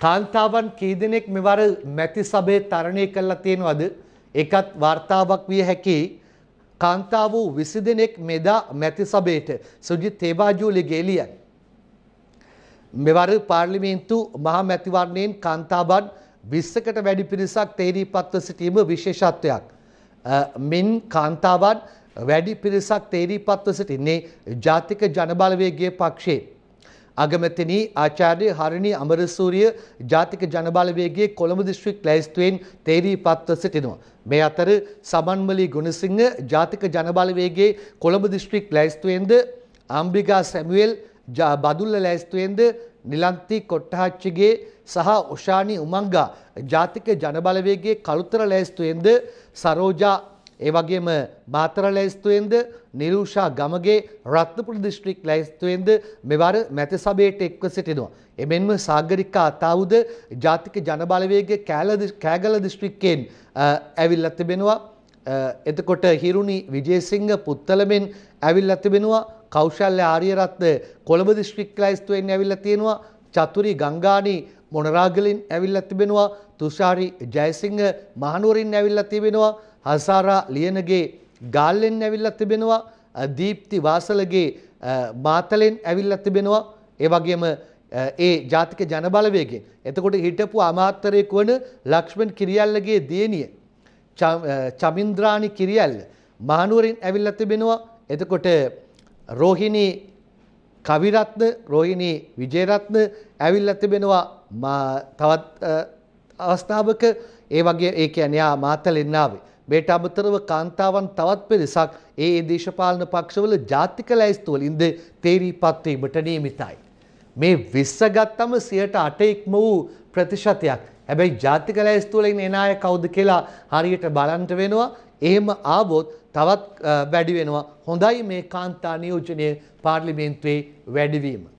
කාන්තාවන් කී දෙනෙක් මෙවර මැති සභේ තරණය කළා තියෙනවද? ඒකත් වාර්තාවක් විය හැකි. කාන්තාවෝ 20 දෙනෙක් මෙදා මැති සභේට සුජිත් තේවාජූලිගේ එළියන්. මෙවර පාර්ලිමේන්තු මහා මැතිවරණයෙන් කාන්තාවන් 20කට වැඩි පිරිසක් තේරීපත්ව සිටීම විශේෂත්වයක්. මින් කාන්තාවන් වැඩි පිරිසක් තේරීපත්ව සිටින්නේ ජාතික ජනබලවේගයේ පක්ෂයේ. අගමැතිනි ආචාර්ය හරිනි අමරසූරිය ජාතික ජනබලවේගයේ කොළඹ දිස්ත්‍රික් ලැයිස්තුවෙන් තේරීපත්ව සිටිනවා. මේ අතර සමන්මලි ගුණසිංහ ජාතික ජනබලවේගයේ කොළඹ දිස්ත්‍රික් ලැයිස්තුවෙන්ද අම්බිකා සැමුවෙල් බදුල්ල ලැයිස්තුවෙන්ද නිලන්ති කොට්ටහච්චිගේ සහ ඔෂානි උමංගා ජාතික ජනබලවේගයේ කළුතර ලැයිස්තුවෙන්ද සරෝජා ඒ වගේම මාතර ලැයිස්තුවෙන්ද නිරූෂා ගමගේ රත්නපුර දිස්ත්‍රික් ලැයිස්තුවෙන්ද මෙවර මැති සභයට එක්ව සිටිනවා. එමෙන්ම සාගරිකා අතාවුද ජාතික ජනබලවේගයේ කෑගල දිස්ත්‍රික්කයෙන් ඇවිල්ලා තිබෙනවා. එතකොට හිරුනි විජේසිංහ පුත්තලමෙන් ඇවිල්ලා තිබෙනවා. කෞශල්‍ය ආරියරත්න කොළඹ දිස්ත්‍රික් ලැයිස්තුවෙන් ඇවිල්ලා තියෙනවා. චතුරි ගංගානි මොනරාගලින් ඇවිල්ලා තිබෙනවා. තුෂාරි ජයසිංහ මහනුවරින් ඇවිල්ලා තිබෙනවා. හසාරා ලියනගේ ගාල්ලෙන් ඇවිල්ලා තිබෙනවා. දීප්ති වාසලගේ මාතලෙන් ඇවිල්ලා තිබෙනවා. ඒ වගේම ඒ ජාතික ජනබලවේගයෙන්. එතකොට හිටපු අමාත්‍යරයෙකු වන ලක්ෂ්මන් කිරියල්ලගේ දියණිය චමින්ද්‍රානි කිරියල්ල මහනුවරින් ඇවිල්ලා තිබෙනවා. එතකොට රෝහිණී කවිරත්න රෝහිණී විජේරත්න ඇවිල්ලා තිබෙනවා. තවත් අවස්ථාවක ඒ වගේ ඒ කියන්නේ මාතලෙන් ආවේ. මේට අමතරව කාන්තාවන් තවත් පිරිසක් ඒ දේශපාලන පක්ෂවල ජාතික ලැයිස්තුවලින්ද තේරීපත් වීමට නියමිතයි. මේ 20 ගත්තම 8% ඉක්ම වූ ප්‍රතිශතයක්. හැබැයි ජාතික ලැයිස්තුවලින් එන අය කවුද කියලා හරියට බලන්න වෙනවා. එහෙම ආවොත් තවත් වැඩි වෙනවා. හොඳයි මේ කාන්තා නියෝජනය පාර්ලිමේන්තුවේ වැඩිවීම.